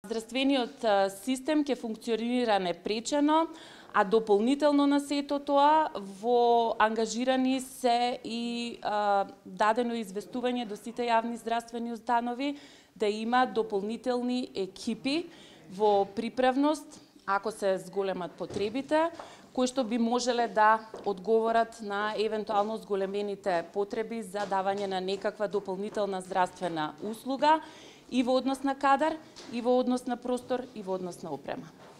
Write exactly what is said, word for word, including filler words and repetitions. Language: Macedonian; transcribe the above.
Здравствениот систем ќе функционира непречено, а дополнително на сето тоа во ангажирани се и а, дадено известување до сите јавни здравствени установи да има дополнителни екипи во приправност, ако се зголемат потребите, кои што би можеле да одговорат на евентуално зголемените потреби за давање на некаква дополнителна здравствена услуга и во однос на кадар, и во однос на простор, и во однос на опрема.